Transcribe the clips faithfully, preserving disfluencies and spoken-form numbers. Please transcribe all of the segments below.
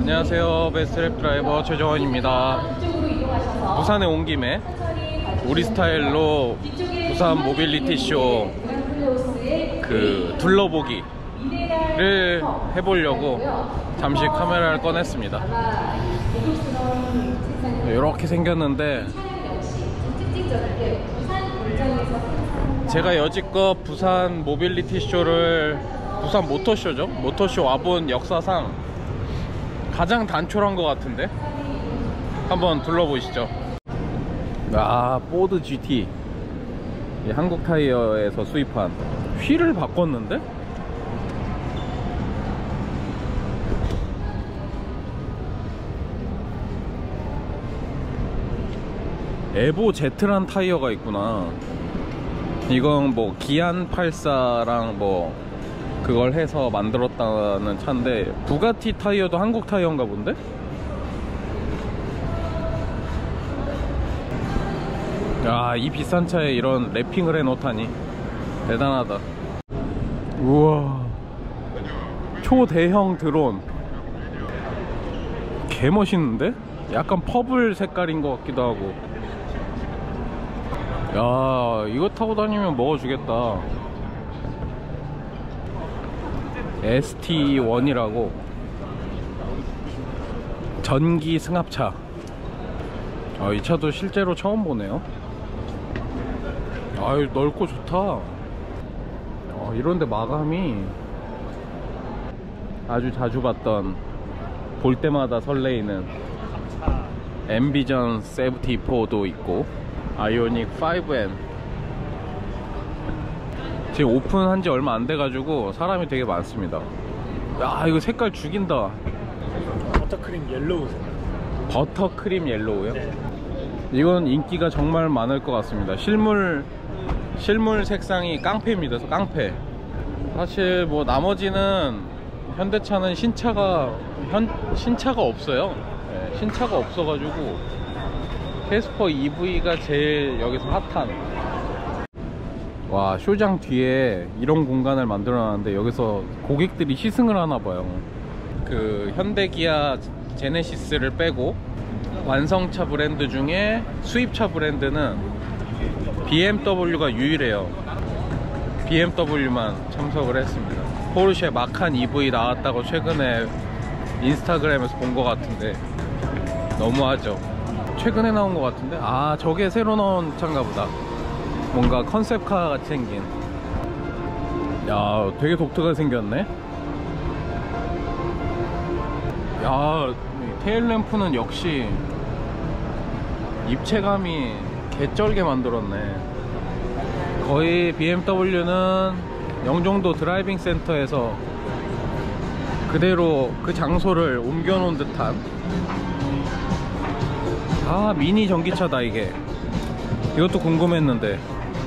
안녕하세요, 베스트랩 드라이버 최정원입니다. 부산에 온 김에 우리 스타일로 부산 모빌리티 쇼 그 둘러보기를 해보려고 잠시 카메라를 꺼냈습니다. 이렇게 생겼는데, 제가 여지껏 부산 모빌리티 쇼를, 부산 모터쇼죠, 모터쇼 와본 역사상 가장 단촐한 것 같은데 한번 둘러보시죠. 아, 포드 지티, 한국 타이어에서 수입한. 휠을 바꿨는데? 에보 제트란 타이어가 있구나. 이건 뭐 기안 팔십사랑 뭐 그걸 해서 만들었다는 차인데, 부가티 타이어도 한국 타이어인가 본데? 야, 이 비싼 차에 이런 랩핑을 해놓다니 대단하다. 우와, 초대형 드론 개 멋있는데? 약간 퍼블 색깔인 것 같기도 하고. 야, 이거 타고 다니면 먹어주겠다. 에스티 원이라고 전기 승합차. 아, 이 차도 실제로 처음 보네요. 아유, 넓고 좋다. 어, 이런데 마감이 아주 자주 봤던, 볼 때마다 설레이는 앰비전 칠십사도 있고, 아이오닉 파이브 엔 지금 오픈한 지 얼마 안 돼가지고 사람이 되게 많습니다. 야, 이거 색깔 죽인다. 버터크림 옐로우. 버터크림 옐로우요? 네. 이건 인기가 정말 많을 것 같습니다. 실물 실물 색상이 깡패입니다. 깡패. 사실 뭐 나머지는, 현대차는 신차가 현, 신차가 없어요. 네, 신차가 없어가지고 캐스퍼 이브이가 제일 여기서 핫한. 와, 쇼장 뒤에 이런 공간을 만들어 놨는데 여기서 고객들이 시승을 하나봐요. 그 현대기아 제네시스를 빼고 완성차 브랜드 중에 수입차 브랜드는 비엠더블유가 유일해요. 비엠더블유만 참석을 했습니다. 포르쉐 마칸 이브이 나왔다고 최근에 인스타그램에서 본 것 같은데 너무하죠. 최근에 나온 것 같은데, 아, 저게 새로 나온 차인가 보다. 뭔가 컨셉카 같이 생긴. 야, 되게 독특하게 생겼네. 야, 테일램프는 역시 입체감이 개쩔게 만들었네. 거의 비엠더블유는 영종도 드라이빙 센터에서 그대로 그 장소를 옮겨 놓은 듯한. 아, 미니 전기차다 이게. 이것도 궁금했는데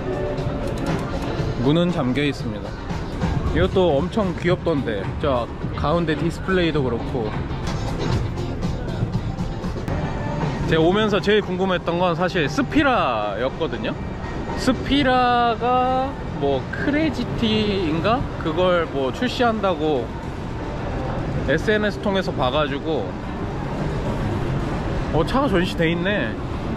문은 잠겨 있습니다. 이것도 엄청 귀엽던데, 저 가운데 디스플레이도 그렇고. 제가 오면서 제일 궁금했던 건 사실 스피라였거든요. 스피라가 뭐 크레지티인가? 그걸 뭐 출시한다고 에스엔에스 통해서 봐가지고, 어, 차가 전시돼 있네.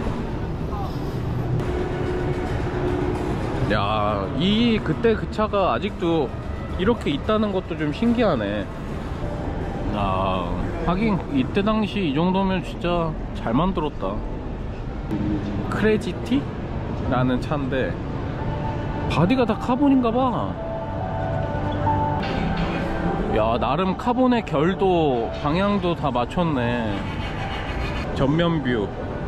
야, 이 그때 그 차가 아직도 이렇게 있다는 것도 좀 신기하네. 아, 하긴 이때 당시 이 정도면 진짜 잘 만들었다. 크레지티? 라는 차인데 바디가 다 카본인가봐. 야, 나름 카본의 결도, 방향도 다 맞췄네. 전면 뷰.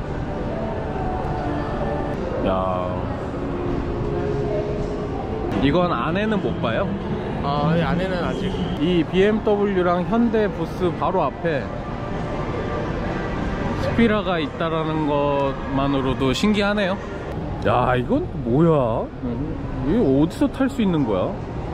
야, 이건 안에는 못 봐요? 아, 이 안에는 아직. 이 비엠더블유랑 현대 부스 바로 앞에 스피라가 있다라는 것만으로도 신기하네요. 야, 이건 뭐야? 이게 어디서 탈 수 있는 거야?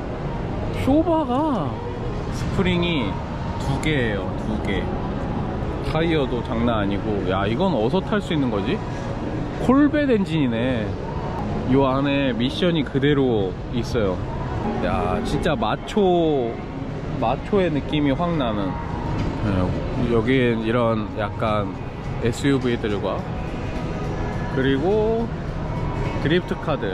쇼바가 스프링이 두 개예요. 두 개. 타이어도 장난 아니고. 야, 이건 어디서 탈 수 있는 거지? 콜벳 엔진이네. 요 안에 미션이 그대로 있어요. 야, 진짜 마초 마초의 느낌이 확 나는. 네, 여기엔 이런 약간 에스유브이들과 그리고 드리프트 카드.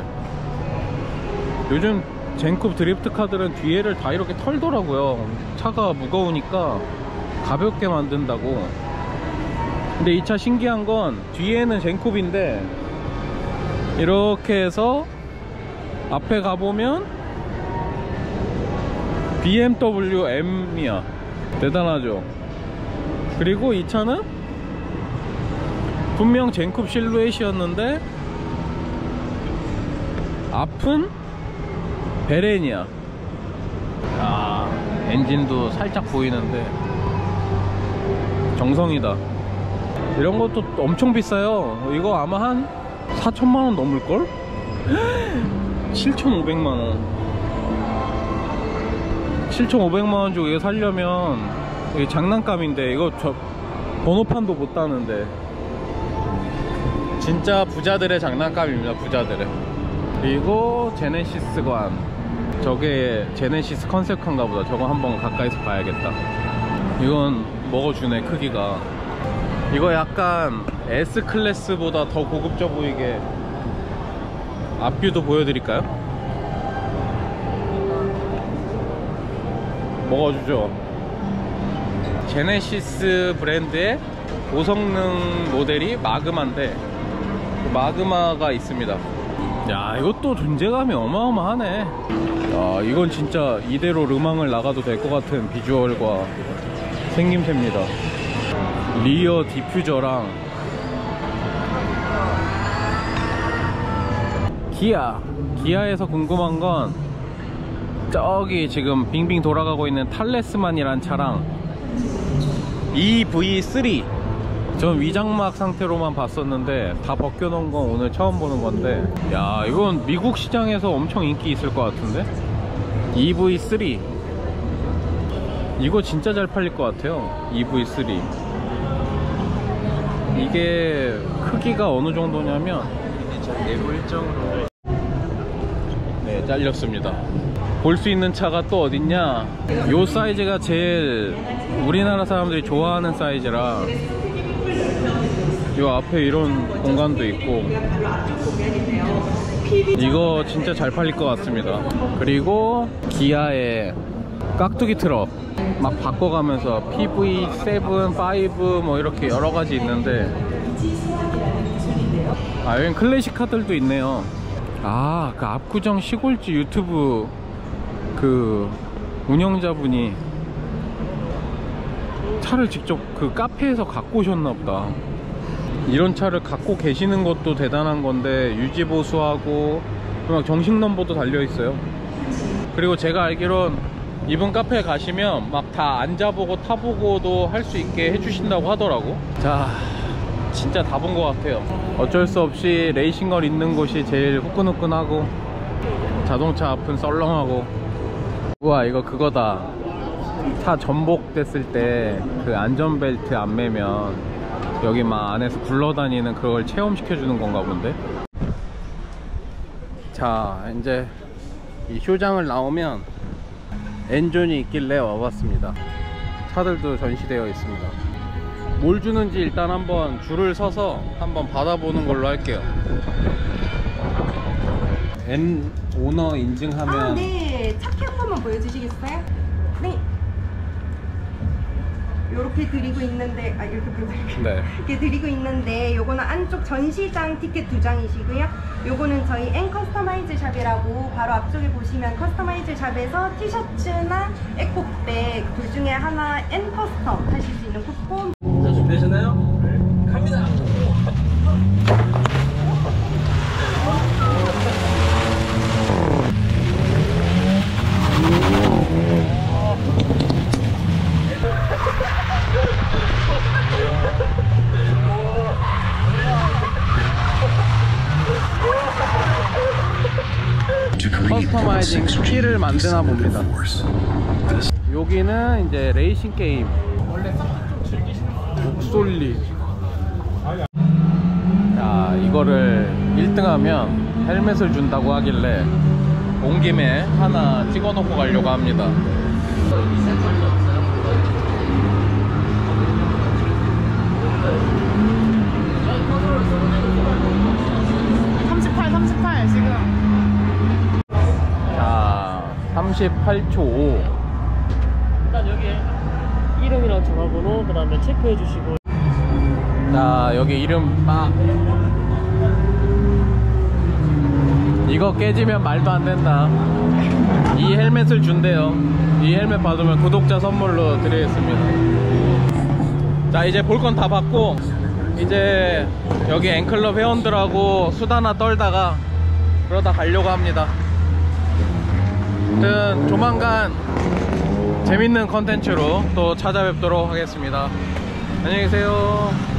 요즘 젠쿱 드리프트 카드는 뒤에를 다 이렇게 털더라고요. 차가 무거우니까 가볍게 만든다고. 근데 이 차 신기한 건 뒤에는 젠쿱인데 이렇게 해서 앞에 가보면 비엠더블유 M이야. 대단하죠. 그리고 이 차는 분명 젠쿱 실루엣이었는데 앞은 베렌이야. 아, 엔진도 살짝 보이는데 정성이다. 이런 것도 엄청 비싸요. 이거 아마 한 사천만 원 넘을걸? 칠천오백만 원. 칠천오백만 원 주고 이거 살려면 이게 장난감인데 이거 저 번호판도 못 따는데. 진짜 부자들의 장난감입니다. 부자들의. 그리고 제네시스관. 저게 제네시스 컨셉카인가 보다. 저거 한번 가까이서 봐야겠다. 이건 먹어주네. 크기가. 이거 약간 S클래스보다 더 고급져 보이게 앞뷰도 보여드릴까요? 먹어주죠. 제네시스 브랜드의 고성능 모델이 마그마인데 마그마가 있습니다. 야, 이것도 존재감이 어마어마하네. 야, 이건 진짜 이대로 르망을 나가도 될 것 같은 비주얼과 생김새입니다. 리어 디퓨저랑 기아. 기아에서 궁금한 건 저기 지금 빙빙 돌아가고 있는 탈레스만이란 차랑 이브이 쓰리. 전 위장막 상태로만 봤었는데 다 벗겨놓은 건 오늘 처음 보는 건데, 야, 이건 미국 시장에서 엄청 인기 있을 것 같은데. 이브이 쓰리 이거 진짜 잘 팔릴 것 같아요. 이브이 쓰리. 이게 크기가 어느 정도냐면 내부 일정으로 네, 잘렸습니다. 볼 수 있는 차가 또 어딨냐. 요 사이즈가 제일 우리나라 사람들이 좋아하는 사이즈라 요 앞에 이런 공간도 있고 이거 진짜 잘 팔릴 것 같습니다. 그리고 기아의 깍두기 트럭 막 바꿔가면서 피브이 세븐, 파이브 뭐 이렇게 여러가지 있는데, 아, 여긴 클래식 카들도 있네요. 아, 그 압구정 시골지 유튜브 그 운영자분이 차를 직접 그 카페에서 갖고 오셨나보다. 이런 차를 갖고 계시는 것도 대단한 건데 유지보수하고 막 정식 넘버도 달려있어요. 그리고 제가 알기론 이분 카페에 가시면 막 다 앉아보고 타보고도 할 수 있게 해주신다고 하더라고. 자, 진짜 다 본 것 같아요. 어쩔 수 없이 레이싱걸 있는 곳이 제일 후끈후끈하고 자동차 앞은 썰렁하고. 우와, 이거 그거다. 차 전복됐을 때 그 안전벨트 안 매면 여기 막 안에서 굴러다니는 그걸 체험시켜주는 건가 본데. 자, 이제 이 쇼장을 나오면 엔존이 있길래 와봤습니다. 차들도 전시되어 있습니다. 뭘 주는지 일단 한번 줄을 서서 한번 받아보는 걸로 할게요. N 오너 인증하면. 아, 네. 차키 한 번만 보여주시겠어요? 네. 이렇게 드리고 있는데, 아, 이렇게 보여드릴게요. 네. 이렇게 드리고 있는데, 요거는 안쪽 전시장 티켓 두 장이시고요. 요거는 저희 N 커스터마이즈 샵이라고 바로 앞쪽에 보시면 커스터마이즈 샵에서 티셔츠나 에코백 둘 중에 하나 N 커스텀 하실 수 있는 쿠폰. 자, 준비되셨나요? 네. 갑니다. 커스터마이징 키를 만드나 봅니다. 여기는 이제 레이싱 게임. 목솔리. 자, 이거를 일 등 하면 헬멧을 준다고 하길래 온 김에 하나 찍어 놓고 가려고 합니다. 삼십팔, 삼십팔 지금. 자, 삼십팔 초 오. 일단 여기에 이름이랑 전화번호 그 다음에 체크해 주시고. 자, 여기 이름 막 이거 깨지면 말도 안 된다. 이 헬멧을 준대요. 이 헬멧 받으면 구독자 선물로 드리겠습니다. 자, 이제 볼 건 다 봤고 이제 여기 앵클럽 회원들하고 수다나 떨다가 그러다 가려고 합니다. 아무튼 조만간 재밌는 컨텐츠로 또 찾아뵙도록 하겠습니다. 안녕히 계세요.